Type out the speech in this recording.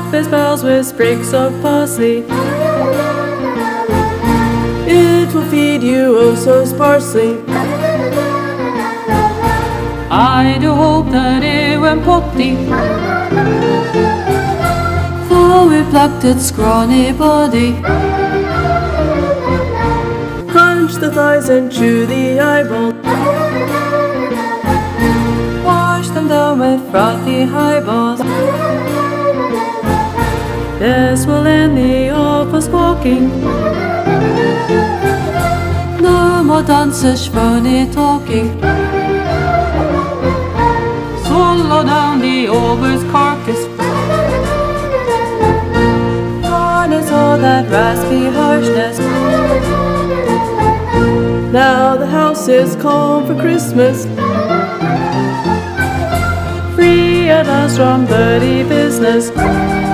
its boughs with sprigs of parsley. It will feed you oh so sparsely. I do hope that it went potty, for we plucked its scrawny body. Crunch the thighs and chew the eyeballs, wash them down with frothy highballs. This will end the awful squawking. No more dances, funny talking. Swallow down the ogre's carcass, harness all that raspy harshness. Now the house is calm for Christmas, free at last from dirty business.